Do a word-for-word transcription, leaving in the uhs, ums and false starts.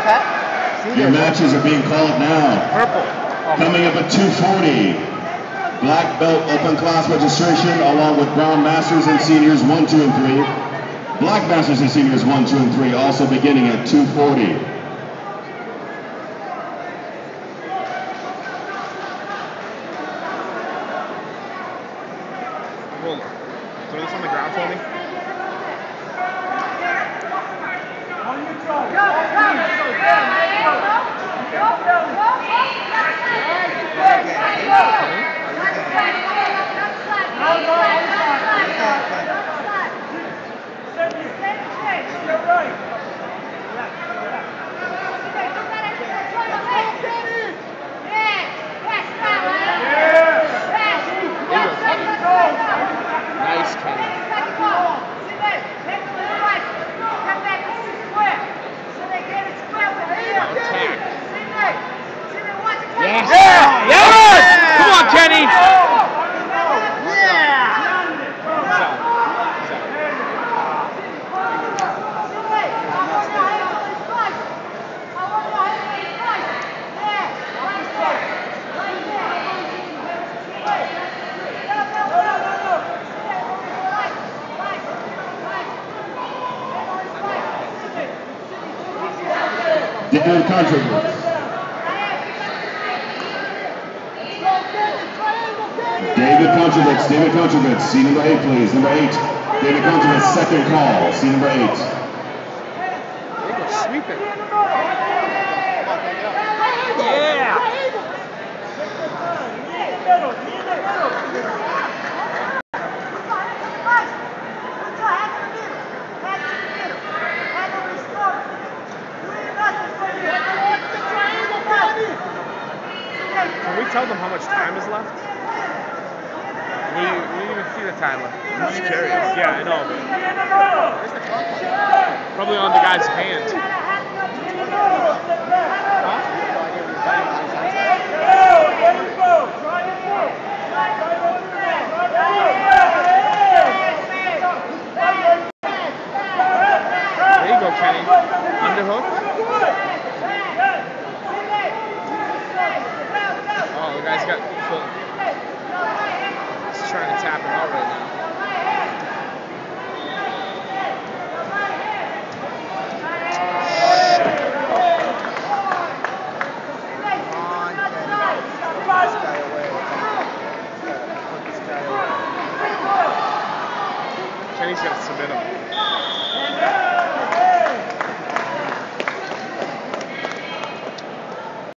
Your matches are being called now. Purple. Coming up at two forty. Black belt open class registration along with brown masters and seniors one, two, and three. Black masters and seniors one, two, and three also beginning at two forty. Hold on. Throw this on the ground for me. Nice, Kenny. Yes! Yeah! Yes! Come on, Kenny! Yeah! David Contributors. David Contributors. David Contributors. Seat number eight, please. Number eight. David Contributors. Second call. Seat number eight. They go sweeping. Yeah. Can we tell them how much time is left? We, we didn't even see the timer. I'm just curious. Yeah, I know. But where's the clock? Probably on the guy's hand. Huh? There you go, Kenny. Underhook. Oh, the guy's got full. He's trying to tap him out right now.